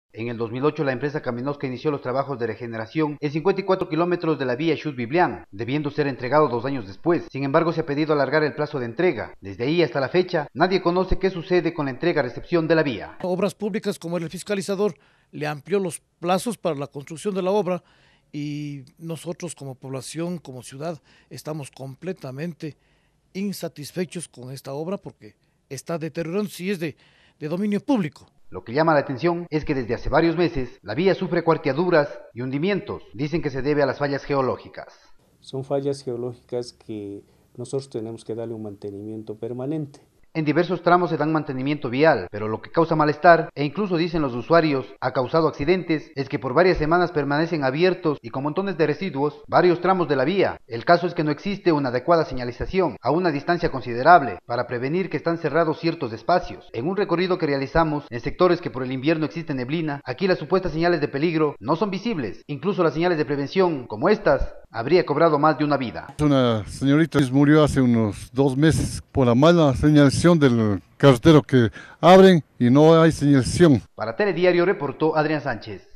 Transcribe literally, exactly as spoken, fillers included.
En el dos mil ocho, la empresa Caminosca inició los trabajos de regeneración en cincuenta y cuatro kilómetros de la vía Xut-Biblián, debiendo ser entregado dos años después. Sin embargo, se ha pedido alargar el plazo de entrega. Desde ahí hasta la fecha, nadie conoce qué sucede con la entrega-recepción de la vía. Obras Públicas, como el fiscalizador, le amplió los plazos para la construcción de la obra y nosotros como población, como ciudad, estamos completamente insatisfechos con esta obra porque está deteriorando, si es de, de dominio público. Lo que llama la atención es que desde hace varios meses la vía sufre cuarteaduras y hundimientos. Dicen que se debe a las fallas geológicas. Son fallas geológicas que nosotros tenemos que darle un mantenimiento permanente. En diversos tramos se dan mantenimiento vial, pero lo que causa malestar, e incluso dicen los usuarios, ha causado accidentes, es que por varias semanas permanecen abiertos y con montones de residuos varios tramos de la vía. El caso es que no existe una adecuada señalización a una distancia considerable para prevenir que están cerrados ciertos espacios. En un recorrido que realizamos en sectores que por el invierno existe neblina, aquí las supuestas señales de peligro no son visibles. Incluso las señales de prevención, como estas, habría cobrado más de una vida. Una señorita murió hace unos dos meses por la mala señalización del carretero que abren y no hay señalización. Para Telediario reportó Adrián Sánchez.